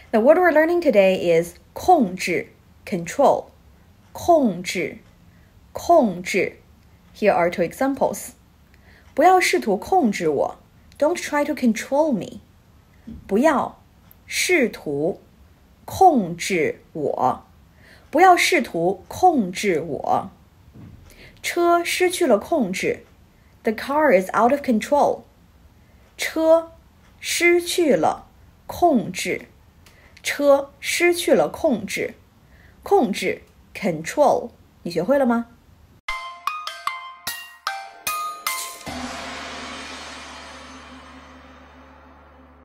The word we're learning today is 控制 control. 控制 Here are two examples. 不要试图控制我 Don't try to control me. 不要试图控制我不要试图控制我车失去了控制 The car is out of control. 车失去了控制车失去了控制控制 control 你学会了吗？